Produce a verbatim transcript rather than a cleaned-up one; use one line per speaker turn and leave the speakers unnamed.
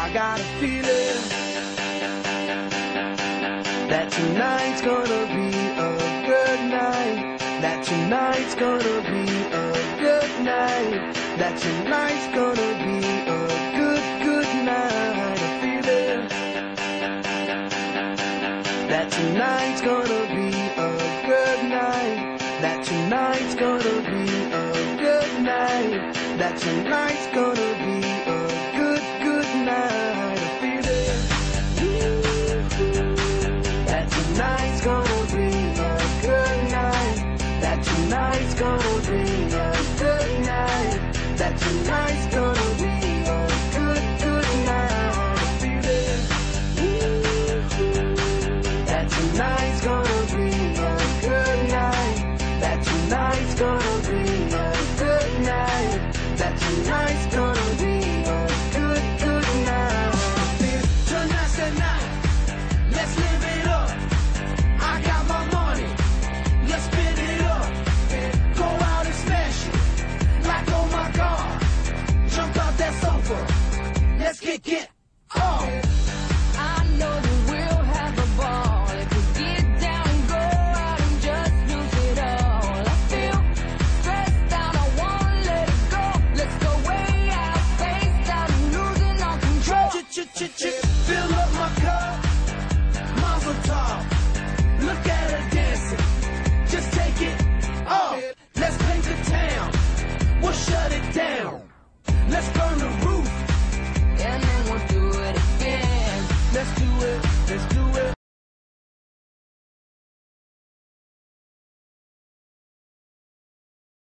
I got a feeling that tonight's gonna be a good night. That tonight's gonna be a good night. That tonight's gonna be a good, good night. A feeling that tonight's gonna be a good night. That tonight's gonna be a good night. That tonight's gonna be a good, good night. A feeling that tonight's gonna be a good night. That tonight's gonna be a good night. That tonight's gonna be a good, good night. A feeling that tonight's gonna be a good night. That tonight's gonna be a good night. That tonight's gonna be a good, good night. Tonight's the night. Let's live it up. I got my money. Let's spin it up. Go out and smash it. Like oh my God. Jump out that sofa. Let's kick it off.
I know that we'll have a ball if we get down and go out and just lose it all. I feel stressed out, I wanna let it go. Let's go way out, spaced out and losing all control.
Ch-ch-ch-ch, fill up my cup. Mazel tov. Look at her dancing. Just take it off. Let's paint the town. We'll shut it down. Let's burn the roof.
And then we'll do it again.
Let's do it. Let's do it.